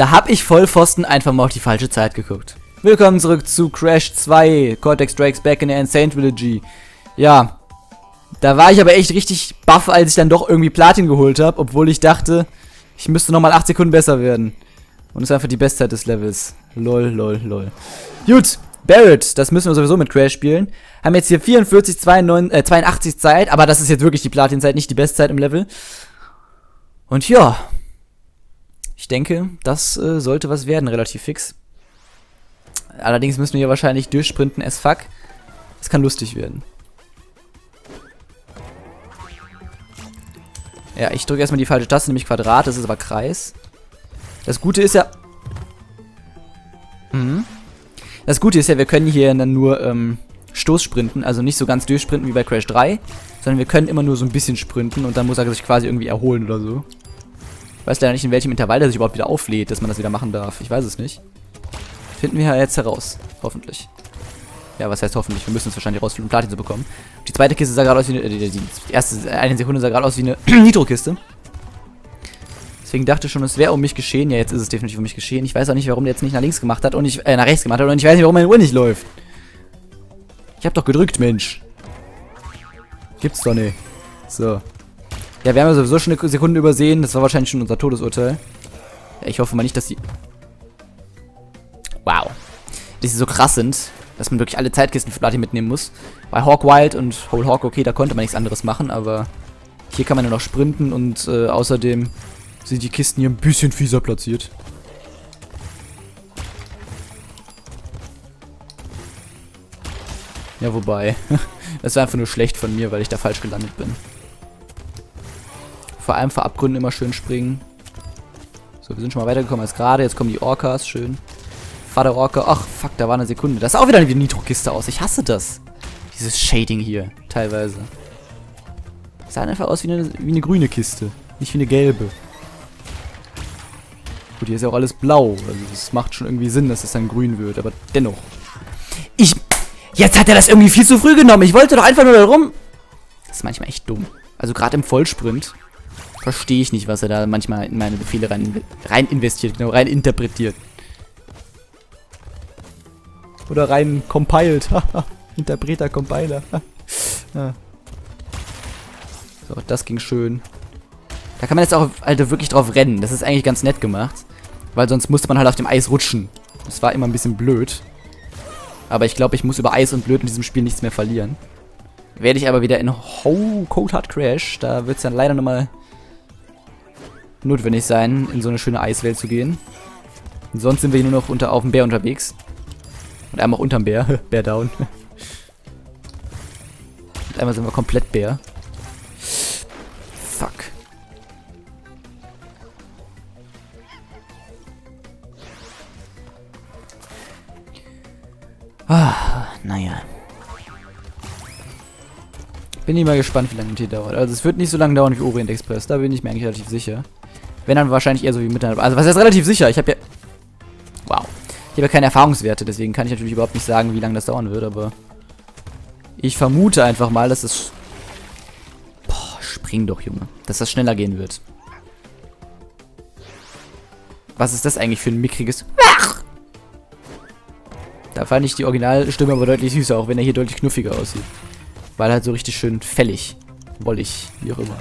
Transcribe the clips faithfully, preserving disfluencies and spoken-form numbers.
Da hab ich Vollpfosten einfach mal auf die falsche Zeit geguckt. Willkommen zurück zu Crash zwei, Cortex Strikes Back in der Insane Trilogy. Ja, da war ich aber echt richtig baff, als ich dann doch irgendwie Platin geholt habe, obwohl ich dachte, ich müsste nochmal acht Sekunden besser werden. Und es ist einfach die Bestzeit des Levels. Lol, lol, lol. Gut, Barrett, das müssen wir sowieso mit Crash spielen. Haben jetzt hier vierundvierzig, zweiundneunzig, äh, zweiundachtzig Zeit, aber das ist jetzt wirklich die Platin-Zeit, nicht die Bestzeit im Level. Und ja, ich denke, das äh, sollte was werden, relativ fix. Allerdings müssen wir hier wahrscheinlich durchsprinten as fuck. Das kann lustig werden. Ja, ich drücke erstmal die falsche Taste, nämlich Quadrat, das ist aber Kreis. Das Gute ist ja... Mhm. Das Gute ist ja, wir können hier dann nur ähm, Stoßsprinten, also nicht so ganz durchsprinten wie bei Crash drei, sondern wir können immer nur so ein bisschen sprinten und dann muss er sich quasi irgendwie erholen oder so. Ich weiß leider nicht, in welchem Intervall der sich überhaupt wieder auflädt, dass man das wieder machen darf. Ich weiß es nicht. Finden wir ja jetzt heraus. Hoffentlich. Ja, was heißt hoffentlich? Wir müssen es wahrscheinlich rausfinden, um Platin zu bekommen. Die zweite Kiste sah gerade aus wie eine... Äh, die, die erste eine Sekunde sah gerade aus wie eine Nitro-Kiste. Deswegen dachte ich schon, es wäre um mich geschehen. Ja, jetzt ist es definitiv um mich geschehen. Ich weiß auch nicht, warum der jetzt nicht nach links gemacht hat und ich... Äh, nach rechts gemacht hat und ich weiß nicht, warum meine Uhr nicht läuft. Ich hab doch gedrückt, Mensch. Gibt's doch nicht. So. Ja, wir haben ja sowieso schon eine Sekunde übersehen. Das war wahrscheinlich schon unser Todesurteil. Ja, ich hoffe mal nicht, dass die... Wow. Dass sie so krass sind, dass man wirklich alle Zeitkisten für Platin mitnehmen muss. Bei Hawk Wild und Whole Hawk, okay, da konnte man nichts anderes machen, aber hier kann man nur noch sprinten und äh, außerdem sind die Kisten hier ein bisschen fieser platziert. Ja, wobei, das war einfach nur schlecht von mir, weil ich da falsch gelandet bin. Vor allem vor Abgründen immer schön springen. So, wir sind schon mal weitergekommen als gerade. Jetzt kommen die Orcas, schön. Vater Orca. Ach, fuck, da war eine Sekunde. Das ist auch wieder eine Nitro-Kiste aus. Ich hasse das. Dieses Shading hier, teilweise. Das sah einfach aus wie eine, wie eine grüne Kiste. Nicht wie eine gelbe. Gut, hier ist ja auch alles blau. Also es macht schon irgendwie Sinn, dass es dann grün wird. Aber dennoch. Ich... Jetzt hat er das irgendwie viel zu früh genommen. Ich wollte doch einfach nur da rum... Das ist manchmal echt dumm. Also gerade im Vollsprint verstehe ich nicht, was er da manchmal in meine Befehle rein, rein investiert, genau, rein interpretiert. Oder rein compiled. Interpreter, Compiler. Ja. So, das ging schön. Da kann man jetzt auch halt wirklich drauf rennen. Das ist eigentlich ganz nett gemacht. Weil sonst musste man halt auf dem Eis rutschen. Das war immer ein bisschen blöd. Aber ich glaube, ich muss über Eis und Blöd in diesem Spiel nichts mehr verlieren. Werde ich aber wieder in Ho Cold Hard Crash. Da wird es dann leider nochmal notwendig sein, in so eine schöne Eiswelt zu gehen. Und sonst sind wir hier nur noch unter, auf dem Bär unterwegs. Und einmal auch unterm Bär. Bär down. Und einmal sind wir komplett Bär. Fuck. Ah, naja. Bin ich mal gespannt, wie lange das hier dauert. Also es wird nicht so lange dauern wie Orient Express. Da bin ich mir eigentlich relativ sicher. Wenn dann wahrscheinlich eher so wie miteinander. Also was heißt relativ sicher? Ich habe ja... Wow. Ich habe ja keine Erfahrungswerte, deswegen kann ich natürlich überhaupt nicht sagen, wie lange das dauern wird, aber... Ich vermute einfach mal, dass es... Boah, spring doch, Junge. Dass das schneller gehen wird. Was ist das eigentlich für ein mickriges... Da fand ich die Originalstimme aber deutlich süßer, auch wenn er hier deutlich knuffiger aussieht. Weil halt so richtig schön fällig, wollig, wie auch immer.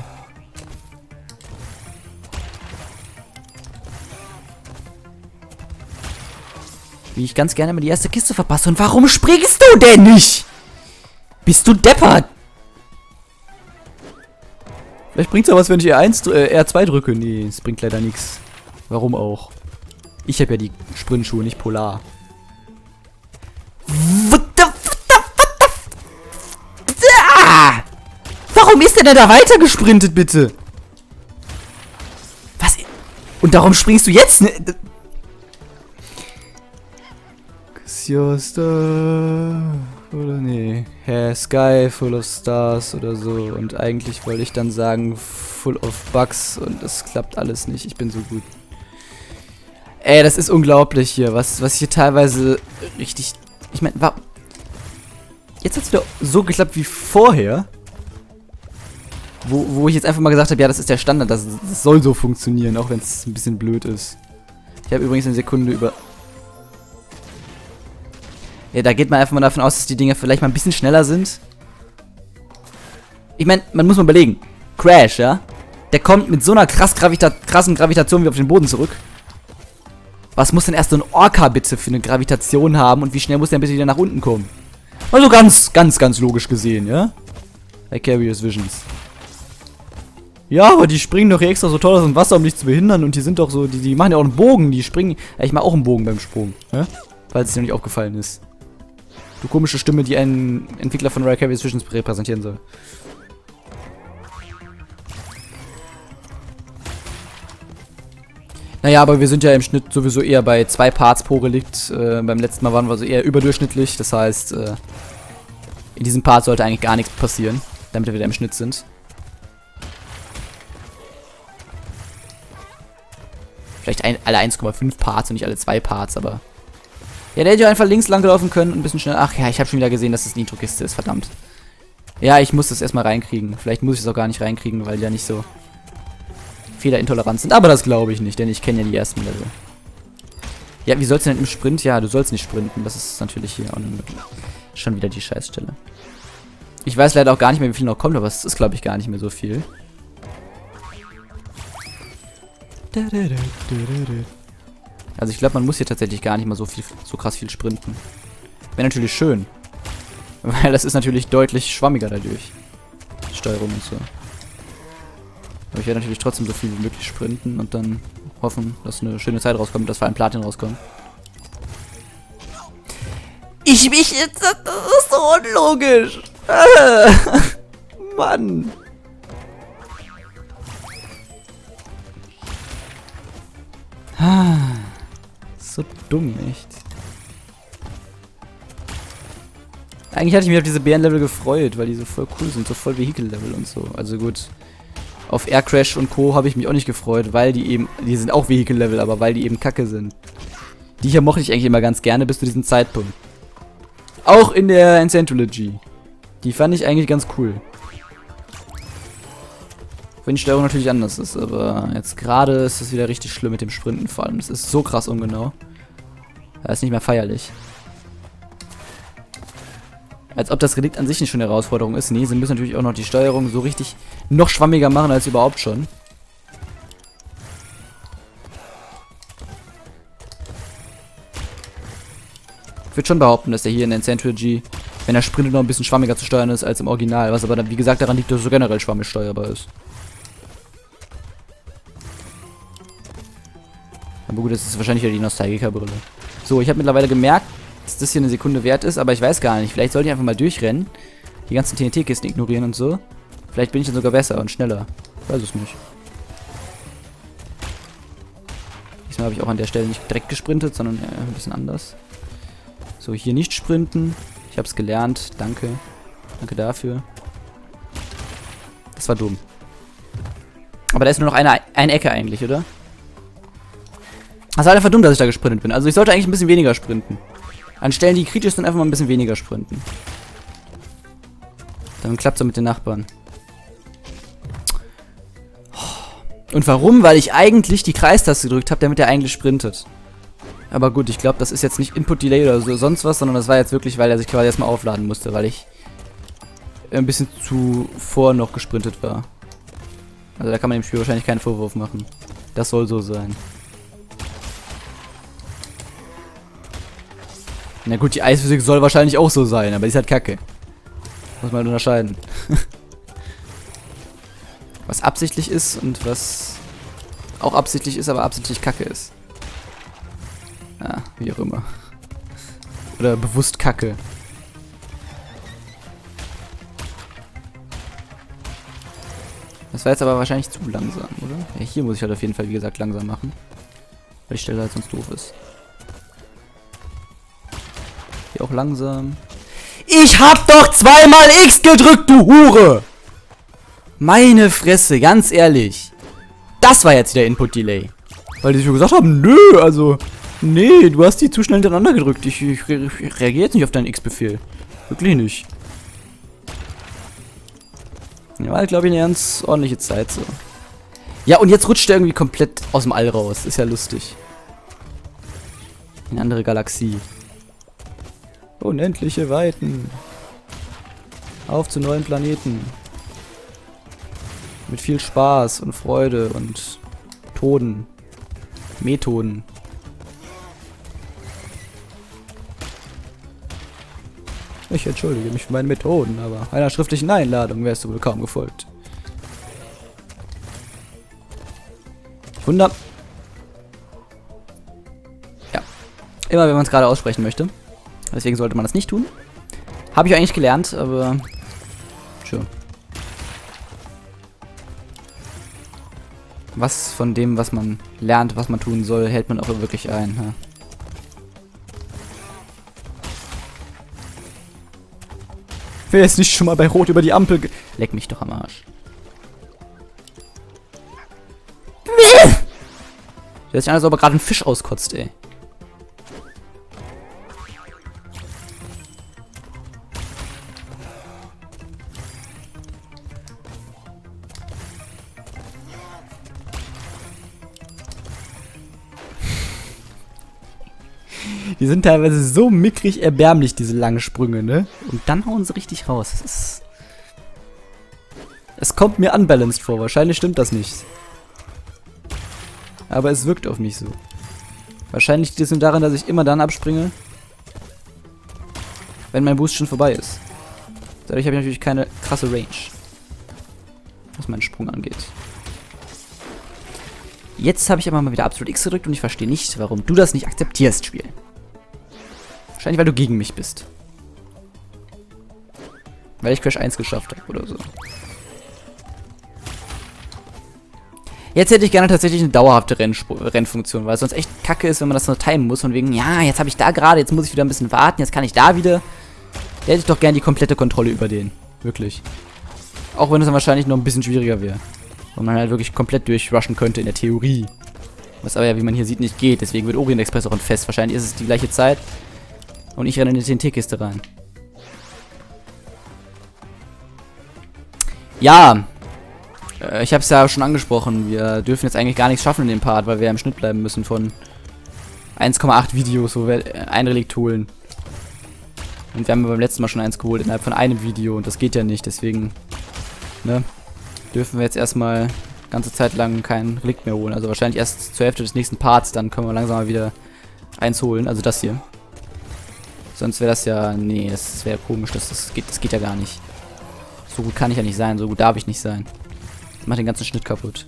Wie ich ganz gerne mal die erste Kiste verpasse. Und warum springst du denn nicht? Bist du deppert? Vielleicht bringt's ja was, wenn ich R eins, äh, R zwei drücke. Nee, es bringt leider nichts. Warum auch? Ich habe ja die Sprintschuhe, nicht Polar. What the, what the, what the, ah! Warum ist der denn da weiter gesprintet, bitte? Was? Und darum springst du jetzt? Ne? Your star, oder nee, yeah, Sky full of stars oder so. Und eigentlich wollte ich dann sagen full of bugs und es klappt alles nicht. Ich bin so gut. Ey, das ist unglaublich hier, was, was hier teilweise richtig... Ich meine, war... Jetzt hat es wieder so geklappt wie vorher. Wo, wo ich jetzt einfach mal gesagt habe, ja, das ist der Standard, das, das soll so funktionieren, auch wenn es ein bisschen blöd ist. Ich habe übrigens eine Sekunde über... Ja, da geht man einfach mal davon aus, dass die Dinger vielleicht mal ein bisschen schneller sind. Ich meine, man muss mal überlegen. Crash, ja? Der kommt mit so einer krass Gravita krassen Gravitation wie auf den Boden zurück. Was muss denn erst so ein Orca bitte für eine Gravitation haben und wie schnell muss der bitte wieder nach unten kommen? Also ganz, ganz, ganz logisch gesehen, ja? Vicarious Visions. Ja, aber die springen doch hier extra so toll aus dem Wasser, um dich zu behindern. Und die sind doch so, die, die machen ja auch einen Bogen. Die springen. Ja, ich mache auch einen Bogen beim Sprung. Ja? Falls es dir noch nicht aufgefallen ist. Du komische Stimme, die einen Entwickler von Vicarious Visions repräsentieren soll. Naja, aber wir sind ja im Schnitt sowieso eher bei zwei Parts pro Relikt. Äh, beim letzten Mal waren wir so eher überdurchschnittlich. Das heißt, äh, in diesem Part sollte eigentlich gar nichts passieren, damit wir wieder im Schnitt sind. Vielleicht ein, alle eins Komma fünf Parts und nicht alle zwei Parts, aber... Ja, der hätte ja einfach links lang laufen können und ein bisschen schnell... Ach ja, ich habe schon wieder gesehen, dass das Nitro-Kiste ist, verdammt. Ja, ich muss das erstmal reinkriegen. Vielleicht muss ich es auch gar nicht reinkriegen, weil die ja nicht so fehlerintolerant sind. Aber das glaube ich nicht, denn ich kenne ja die ersten Level. Ja, wie sollst du denn im Sprint? Ja, du sollst nicht sprinten. Das ist natürlich hier auch schon wieder die Scheißstelle. Ich weiß leider auch gar nicht mehr, wie viel noch kommt, aber es ist, glaube ich, gar nicht mehr so viel. Also ich glaube, man muss hier tatsächlich gar nicht mal so viel, so krass viel sprinten. Wäre natürlich schön. Weil das ist natürlich deutlich schwammiger dadurch. Steuerung und so. Aber ich werde natürlich trotzdem so viel wie möglich sprinten und dann hoffen, dass eine schöne Zeit rauskommt, dass vor allem Platin rauskommt. Ich mich jetzt... Das ist so unlogisch. Äh, Mann. So dumm, echt. Eigentlich hatte ich mich auf diese Bärenlevel gefreut, weil die so voll cool sind, so voll Vehikel-Level und so. Also gut, auf Air Crash und Co. habe ich mich auch nicht gefreut, weil die eben, die sind auch Vehikel-Level, aber weil die eben kacke sind. Die hier mochte ich eigentlich immer ganz gerne bis zu diesem Zeitpunkt. Auch in der Insane Trilogy. Die fand ich eigentlich ganz cool. Wenn die Steuerung natürlich anders ist, aber jetzt gerade ist es wieder richtig schlimm mit dem Sprinten vor allem. Das ist so krass ungenau. Das ist nicht mehr feierlich. Als ob das Relikt an sich nicht schon eine Herausforderung ist. Nee, sie müssen natürlich auch noch die Steuerung so richtig noch schwammiger machen als überhaupt schon. Ich würde schon behaupten, dass der hier in der Insane Trilogy, wenn er sprintet, noch ein bisschen schwammiger zu steuern ist als im Original. Was aber dann, wie gesagt, daran liegt, dass er so generell schwammig steuerbar ist. Aber gut, das ist wahrscheinlich wieder die Nostalgiker-Brille. So, ich habe mittlerweile gemerkt, dass das hier eine Sekunde wert ist, aber ich weiß gar nicht. Vielleicht sollte ich einfach mal durchrennen, die ganzen T N T-Kisten ignorieren und so. Vielleicht bin ich dann sogar besser und schneller. Ich weiß es nicht. Diesmal habe ich auch an der Stelle nicht direkt gesprintet, sondern äh, ein bisschen anders. So, hier nicht sprinten. Ich habe es gelernt. Danke. Danke dafür. Das war dumm. Aber da ist nur noch eine, eine Ecke eigentlich, oder? Das war einfach dumm, dass ich da gesprintet bin. Also ich sollte eigentlich ein bisschen weniger sprinten. An Stellen, die kritisch sind, einfach mal ein bisschen weniger sprinten. Dann klappt es mit den Nachbarn. Und warum? Weil ich eigentlich die Kreistaste gedrückt habe, damit er eigentlich sprintet. Aber gut, ich glaube, das ist jetzt nicht Input-Delay oder so sonst was, sondern das war jetzt wirklich, weil er sich quasi erstmal aufladen musste, weil ich ein bisschen zuvor noch gesprintet war. Also da kann man dem Spiel wahrscheinlich keinen Vorwurf machen. Das soll so sein. Na gut, die Eisphysik soll wahrscheinlich auch so sein, aber die ist halt kacke. Muss man halt unterscheiden. Was absichtlich ist und was auch absichtlich ist, aber absichtlich kacke ist. Ja, wie auch immer. Oder bewusst kacke. Das war jetzt aber wahrscheinlich zu langsam, oder? Ja, hier muss ich halt auf jeden Fall, wie gesagt, langsam machen. Weil die Stelle halt sonst doof ist. Hier auch langsam. Ich hab doch zweimal X gedrückt, du Hure! Meine Fresse, ganz ehrlich. Das war jetzt der Input-Delay. Weil die schon gesagt haben, nö, also... Nee, du hast die zu schnell hintereinander gedrückt. Ich, ich, ich reagiere jetzt nicht auf deinen X-Befehl. Wirklich nicht. Ja, war, glaube ich, eine ganz ordentliche Zeit so. Ja, und jetzt rutscht er irgendwie komplett aus dem All raus. Ist ja lustig. In eine andere Galaxie. Unendliche Weiten. Auf zu neuen Planeten. Mit viel Spaß und Freude und Toden. Methoden. Ich entschuldige mich für meine Methoden, aber einer schriftlichen Einladung wärst du wohl kaum gefolgt. Wunder. Ja. Immer wenn man es gerade aussprechen möchte. Deswegen sollte man das nicht tun. Habe ich eigentlich gelernt, aber... Sure. Was von dem, was man lernt, was man tun soll, hält man auch wirklich ein. Ja. Wer ist nicht schon mal bei Rot über die Ampel ge... Leck mich doch am Arsch. Der ist ja als ob er gerade einen Fisch auskotzt, ey. Die sind teilweise so mickrig erbärmlich, diese langen Sprünge, ne? Und dann hauen sie richtig raus. Das ist... Es kommt mir unbalanced vor. Wahrscheinlich stimmt das nicht. Aber es wirkt auf mich so. Wahrscheinlich liegt es nur daran, dass ich immer dann abspringe, wenn mein Boost schon vorbei ist. Dadurch habe ich natürlich keine krasse Range, was meinen Sprung angeht. Jetzt habe ich aber mal wieder Absolut X gedrückt und ich verstehe nicht, warum du das nicht akzeptierst, Spiel. Wahrscheinlich, weil du gegen mich bist. Weil ich Crash eins geschafft habe oder so. Jetzt hätte ich gerne tatsächlich eine dauerhafte Rennspr- Rennfunktion, weil es sonst echt kacke ist, wenn man das nur timen muss. Von wegen, ja, jetzt habe ich da gerade, jetzt muss ich wieder ein bisschen warten, jetzt kann ich da wieder. Da hätte ich doch gerne die komplette Kontrolle über den. Wirklich. Auch wenn es dann wahrscheinlich noch ein bisschen schwieriger wäre. Und man halt wirklich komplett durchrushen könnte in der Theorie. Was aber ja, wie man hier sieht, nicht geht. Deswegen wird Orient Express auch ein Fest. Wahrscheinlich ist es die gleiche Zeit. Und ich renne in die T N T-Kiste rein. Ja. Äh, ich habe es ja schon angesprochen. Wir dürfen jetzt eigentlich gar nichts schaffen in dem Part, weil wir im Schnitt bleiben müssen von eins Komma acht Videos, wo wir ein Relikt holen. Und wir haben beim letzten Mal schon eins geholt innerhalb von einem Video. Und das geht ja nicht. Deswegen, ne, dürfen wir jetzt erstmal ganze Zeit lang kein Relikt mehr holen. Also wahrscheinlich erst zur Hälfte des nächsten Parts. Dann können wir langsam mal wieder eins holen. Also das hier. Sonst wäre das ja... Nee, das wäre komisch. Das, das, geht, das geht ja gar nicht. So gut kann ich ja nicht sein. So gut darf ich nicht sein. Das macht den ganzen Schnitt kaputt.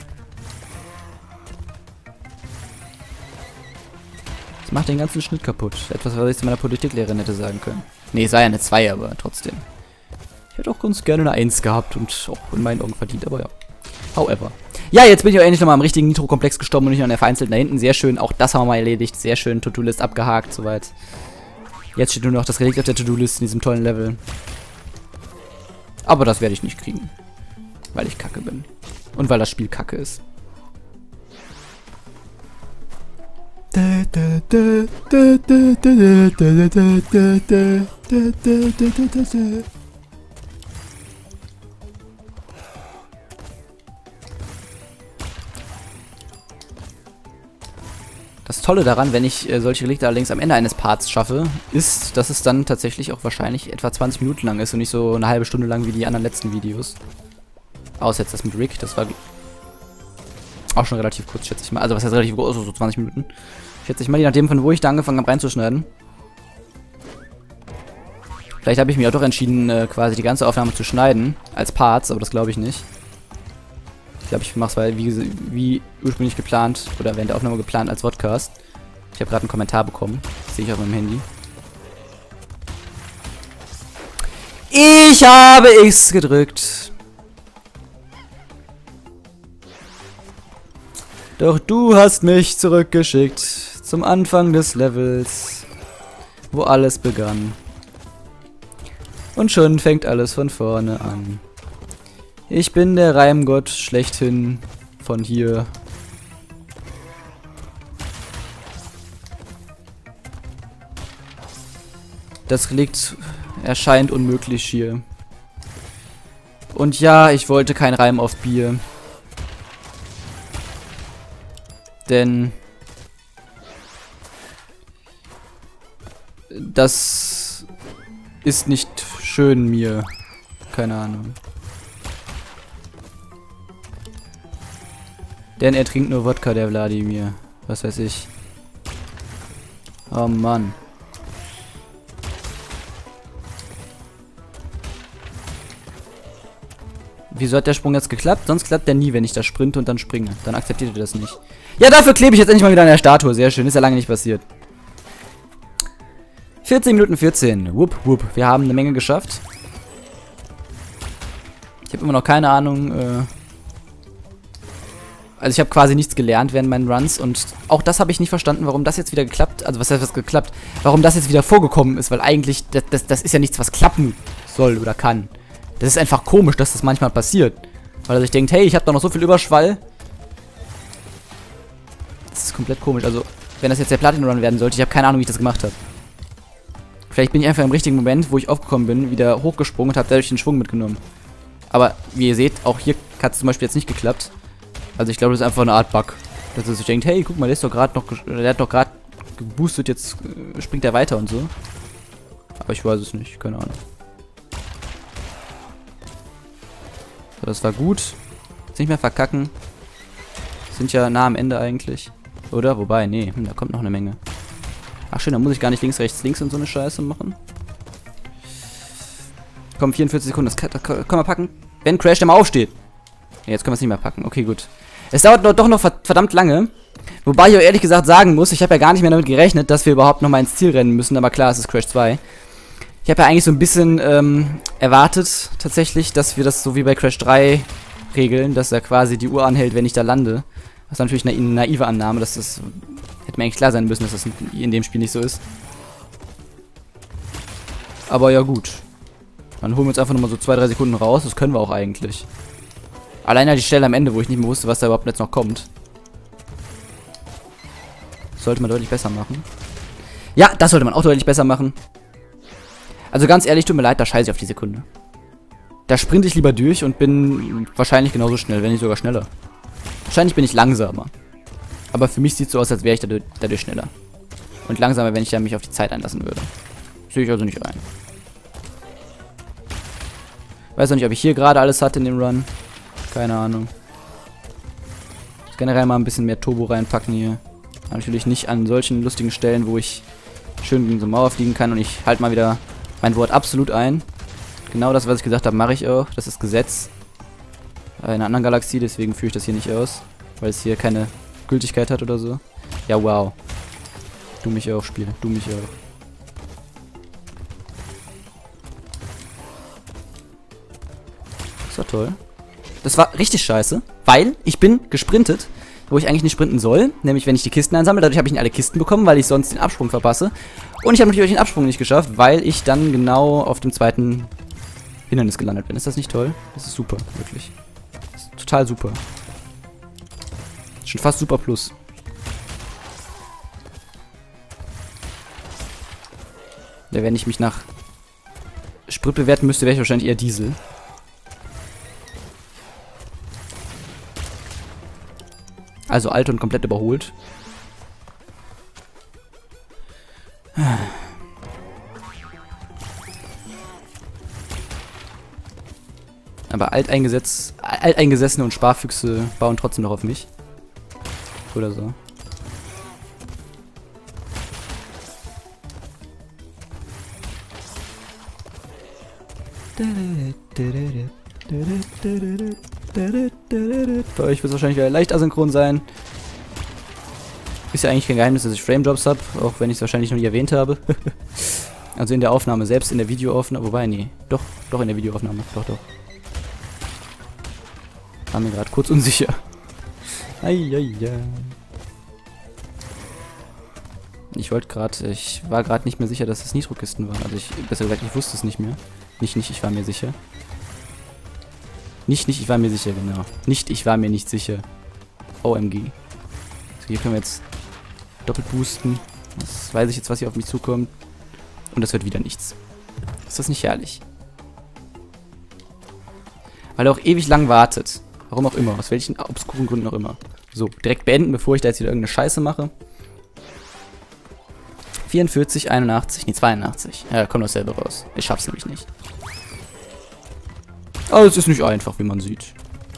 Das macht den ganzen Schnitt kaputt. Etwas, was ich zu meiner Politiklehrerin hätte sagen können. Nee, es war ja eine zwei, aber trotzdem. Ich hätte auch ganz gerne eine eins gehabt und auch in meinen Augen verdient, aber ja. However. Ja, jetzt bin ich auch endlich nochmal am richtigen Nitro-Komplex gestorben und nicht an der vereinzelten da hinten. Sehr schön. Auch das haben wir mal erledigt. Sehr schön. To-Do-List abgehakt, soweit. Jetzt steht nur noch das Relikt auf der To-Do-List in diesem tollen Level. Aber das werde ich nicht kriegen. Weil ich kacke bin. Und weil das Spiel kacke ist. Das Tolle daran, wenn ich äh, solche Relikte allerdings am Ende eines Parts schaffe, ist, dass es dann tatsächlich auch wahrscheinlich etwa zwanzig Minuten lang ist und nicht so eine halbe Stunde lang wie die anderen letzten Videos. Außer jetzt das mit Rick, das war auch schon relativ kurz, schätze ich mal. Also was heißt relativ kurz, also so zwanzig Minuten. Schätze ich mal, je nachdem von wo ich da angefangen habe reinzuschneiden. Vielleicht habe ich mich auch doch entschieden, äh, quasi die ganze Aufnahme zu schneiden, als Parts, aber das glaube ich nicht. Ich glaube, ich mache es, weil wie, wie ursprünglich geplant, oder während der Aufnahme geplant, als Podcast. Ich habe gerade einen Kommentar bekommen. Das sehe ich auf meinem Handy. Ich habe X gedrückt. Doch du hast mich zurückgeschickt zum Anfang des Levels, wo alles begann. Und schon fängt alles von vorne an. Ich bin der Reimgott schlechthin von hier. Das Relikt erscheint unmöglich hier. Und ja, ich wollte kein Reim auf Bier. Denn das ist nicht schön mir. Keine Ahnung. Denn er trinkt nur Wodka, der Wladimir. Was weiß ich. Oh Mann. Wieso hat der Sprung jetzt geklappt? Sonst klappt der nie, wenn ich da sprinte und dann springe. Dann akzeptiert ihr das nicht. Ja, dafür klebe ich jetzt endlich mal wieder an der Statue. Sehr schön. Ist ja lange nicht passiert. vierzehn Minuten vierzehn. Wupp, wupp. Wir haben eine Menge geschafft. Ich habe immer noch keine Ahnung. Äh also ich habe quasi nichts gelernt während meinen Runs. Und auch das habe ich nicht verstanden, warum das jetzt wieder geklappt. Also was heißt was geklappt? Warum das jetzt wieder vorgekommen ist. Weil eigentlich, das, das, das ist ja nichts, was klappen soll oder kann. Das ist einfach komisch, dass das manchmal passiert. Weil er sich denkt, hey, ich habe doch noch so viel Überschwall. Das ist komplett komisch. Also, wenn das jetzt der Platin-Run werden sollte, ich habe keine Ahnung, wie ich das gemacht habe. Vielleicht bin ich einfach im richtigen Moment, wo ich aufgekommen bin, wieder hochgesprungen und habe dadurch den Schwung mitgenommen. Aber, wie ihr seht, auch hier hat es zum Beispiel jetzt nicht geklappt. Also, ich glaube, das ist einfach eine Art Bug. Dass er sich denkt, hey, guck mal, der ist doch gerade noch, der hat doch gerade geboostet, jetzt äh, springt er weiter und so. Aber ich weiß es nicht, keine Ahnung. So, das war gut. Jetzt nicht mehr verkacken. Sind ja nah am Ende eigentlich. Oder? Wobei, nee, hm, da kommt noch eine Menge. Ach schön, da muss ich gar nicht links, rechts, links und so eine Scheiße machen. Komm, vierundvierzig Sekunden, das, kann, das können wir packen. Wenn Crash der mal aufsteht. Ja, jetzt können wir es nicht mehr packen. Okay, gut. Es dauert doch noch verdammt lange. Wobei ich auch ehrlich gesagt sagen muss, ich habe ja gar nicht mehr damit gerechnet, dass wir überhaupt nochmal ins Ziel rennen müssen. Aber klar, es ist Crash zwei. Ich habe ja eigentlich so ein bisschen ähm, erwartet, tatsächlich, dass wir das so wie bei Crash drei regeln, dass er quasi die Uhr anhält, wenn ich da lande. Das ist natürlich eine naive Annahme, dass das hätte mir eigentlich klar sein müssen, dass das in dem Spiel nicht so ist. Aber ja gut. Dann holen wir uns einfach nochmal so zwei, drei Sekunden raus, das können wir auch eigentlich. Allein halt die Stelle am Ende, wo ich nicht mehr wusste, was da überhaupt jetzt noch kommt. Das sollte man deutlich besser machen. Ja, das sollte man auch deutlich besser machen. Also ganz ehrlich, tut mir leid, da scheiße ich auf die Sekunde. Da sprinte ich lieber durch und bin wahrscheinlich genauso schnell, wenn nicht sogar schneller. Wahrscheinlich bin ich langsamer. Aber für mich sieht es so aus, als wäre ich dadurch, dadurch schneller. Und langsamer, wenn ich dann mich auf die Zeit einlassen würde. Sehe ich also nicht rein. Weiß auch nicht, ob ich hier gerade alles hatte in dem Run. Keine Ahnung. Generell mal ein bisschen mehr Turbo reinpacken hier. Natürlich nicht an solchen lustigen Stellen, wo ich schön gegen so eine Mauer fliegen kann. Und ich halte mal wieder mein Wort absolut ein. Genau das, was ich gesagt habe, mache ich auch. Das ist Gesetz. In einer anderen Galaxie, deswegen führe ich das hier nicht aus. Weil es hier keine Gültigkeit hat oder so. Ja, wow. Du mich auch, Spiel. Du mich auch. Das war toll. Das war richtig scheiße, weil ich bin gesprintet, wo ich eigentlich nicht sprinten soll. Nämlich, wenn ich die Kisten einsammle. Dadurch habe ich nicht alle Kisten bekommen, weil ich sonst den Absprung verpasse. Und ich habe natürlich den Absprung nicht geschafft, weil ich dann genau auf dem zweiten Hindernis gelandet bin. Ist das nicht toll? Das ist super, wirklich. Das ist total super. Schon fast super plus. Ja, wenn ich mich nach Sprit bewerten müsste, wäre ich wahrscheinlich eher Diesel. Also alt und komplett überholt. Aber alteingesetz, alteingesessene und Sparfüchse bauen trotzdem noch auf mich. Oder so. Bei euch wird es wahrscheinlich wieder leicht asynchron sein. Ist ja eigentlich kein Geheimnis, dass ich Frame-Drops habe, auch wenn ich es wahrscheinlich noch nie erwähnt habe. Also in der Aufnahme selbst, in der Videoaufnahme, wobei, nee, doch, doch in der Videoaufnahme, doch, doch. War mir gerade kurz unsicher. Eieiei. Ich wollte gerade, ich war gerade nicht mehr sicher, dass es Nitro-Kisten waren. Also ich, besser gesagt, ich wusste es nicht mehr. Nicht, nicht, ich war mir sicher. Nicht, nicht, ich war mir sicher, genau. Nicht, ich war mir nicht sicher. O M G. So, hier können wir jetzt doppelt boosten. Das weiß ich jetzt, was hier auf mich zukommt. Und das wird wieder nichts. Ist das nicht herrlich? Weil er auch ewig lang wartet. Warum auch immer. Aus welchen obskuren Gründen auch immer. So, direkt beenden, bevor ich da jetzt wieder irgendeine Scheiße mache. vierundvierzig, einundachtzig, nee, zweiundachtzig. Ja, kommt dasselbe raus. Ich schaff's nämlich nicht. Aber es ist nicht einfach, wie man sieht.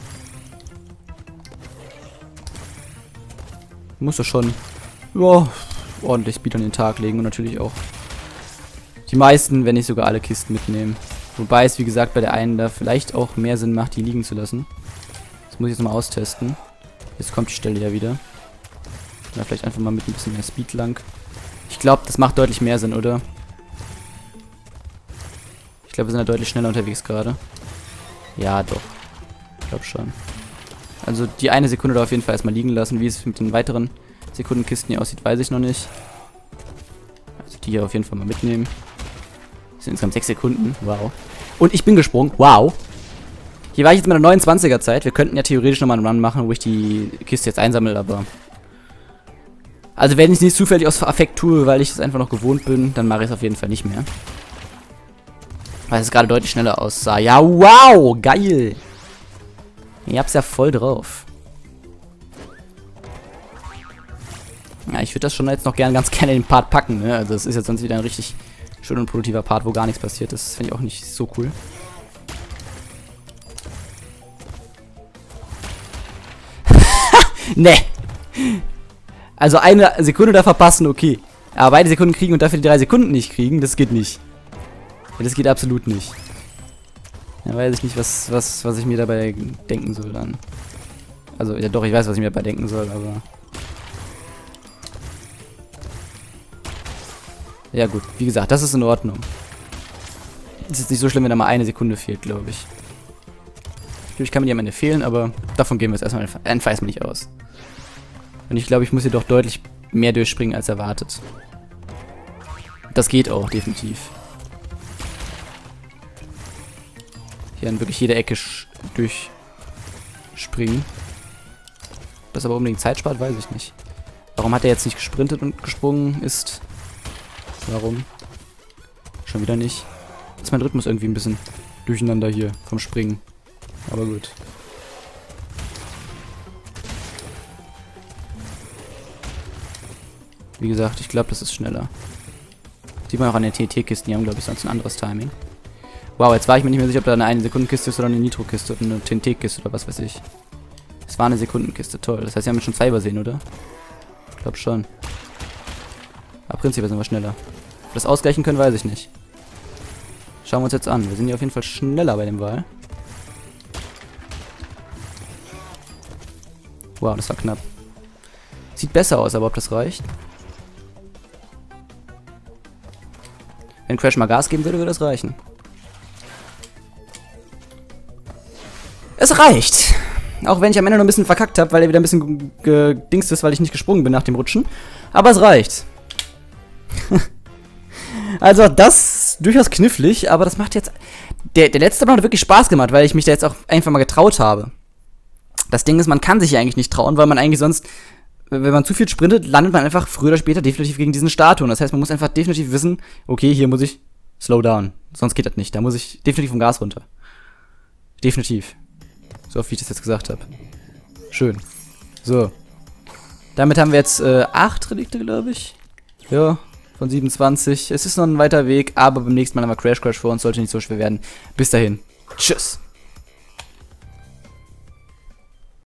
Muss doch schon, ja, ordentlich Speed an den Tag legen und natürlich auch die meisten, wenn nicht sogar alle Kisten mitnehmen. Wobei es, wie gesagt, bei der einen da vielleicht auch mehr Sinn macht, die liegen zu lassen. Das muss ich jetzt mal austesten. Jetzt kommt die Stelle ja wieder. Oder vielleicht einfach mal mit ein bisschen mehr Speed lang. Ich glaube, das macht deutlich mehr Sinn, oder? Ich glaube, wir sind da deutlich schneller unterwegs gerade. Ja, doch. Ich glaube schon. Also die eine Sekunde da auf jeden Fall erstmal liegen lassen. Wie es mit den weiteren Sekundenkisten hier aussieht, weiß ich noch nicht. Also die hier auf jeden Fall mal mitnehmen. Das sind insgesamt sechs Sekunden. Wow. Und ich bin gesprungen. Wow. Hier war ich jetzt mit einer neunundzwanziger Zeit. Wir könnten ja theoretisch nochmal einen Run machen, wo ich die Kiste jetzt einsammle, aber... Also wenn ich es nicht zufällig aus Affekt tue, weil ich es einfach noch gewohnt bin, dann mache ich es auf jeden Fall nicht mehr. Weil es gerade deutlich schneller aussah. Ja, wow, geil. Ihr habt's ja voll drauf. Ja, ich würde das schon jetzt noch gern, ganz gerne in den Part packen, ne? Also es ist jetzt sonst wieder ein richtig schön und produktiver Part, wo gar nichts passiert. Das finde ich auch nicht so cool. Ne. Also eine Sekunde da verpassen, okay. Aber beide Sekunden kriegen und dafür die drei Sekunden nicht kriegen, das geht nicht. Ja, das geht absolut nicht. Ja, weiß ich nicht, was, was, was ich mir dabei denken soll dann. Also, ja doch, ich weiß, was ich mir dabei denken soll, aber... Ja gut, wie gesagt, das ist in Ordnung. Ist jetzt nicht so schlimm, wenn da mal eine Sekunde fehlt, glaube ich. Natürlich kann mir die am Ende fehlen, aber davon gehen wir jetzt erstmal einfach erstmal nicht aus. Und ich glaube, ich muss hier doch deutlich mehr durchspringen als erwartet. Das geht auch, definitiv. Hier an wirklich jede Ecke durchspringen. Das aber unbedingt Zeit spart, weiß ich nicht. Warum hat er jetzt nicht gesprintet und gesprungen ist? Warum? Schon wieder nicht. Ist mein Rhythmus irgendwie ein bisschen durcheinander hier vom Springen. Aber gut. Wie gesagt, ich glaube, das ist schneller. Sieht man auch an den T N T-Kisten, die haben, glaube ich, sonst ein anderes Timing. Wow, jetzt war ich mir nicht mehr sicher, ob da eine eine Sekundenkiste ist oder eine Nitro-Kiste oder eine T N T-Kiste oder was weiß ich. Es war eine Sekundenkiste, toll. Das heißt, wir haben schon zwei übersehen, oder? Ich glaube schon. Aber prinzipiell sind wir schneller. Ob wir das ausgleichen können, weiß ich nicht. Schauen wir uns jetzt an. Wir sind hier auf jeden Fall schneller bei dem Wahl. Wow, das war knapp. Sieht besser aus, aber ob das reicht? Wenn Crash mal Gas geben würde, würde das reichen. Es reicht. Auch wenn ich am Ende noch ein bisschen verkackt habe, weil er wieder ein bisschen gedingst ist, weil ich nicht gesprungen bin nach dem Rutschen. Aber es reicht. Also das ist durchaus knifflig, aber das macht jetzt... Der, der letzte Mal hat wirklich Spaß gemacht, weil ich mich da jetzt auch einfach mal getraut habe. Das Ding ist, man kann sich ja eigentlich nicht trauen, weil man eigentlich sonst... Wenn man zu viel sprintet, landet man einfach früher oder später definitiv gegen diesen Statuen. Das heißt, man muss einfach definitiv wissen, okay, hier muss ich slow down. Sonst geht das nicht. Da muss ich definitiv vom Gas runter. Definitiv. So oft, wie ich das jetzt gesagt habe. Schön. So. Damit haben wir jetzt äh, acht Relikte, glaube ich. Ja, von siebenundzwanzig. Es ist noch ein weiter Weg, aber beim nächsten Mal haben wir Crash Crash vor uns. Sollte nicht so schwer werden. Bis dahin. Tschüss.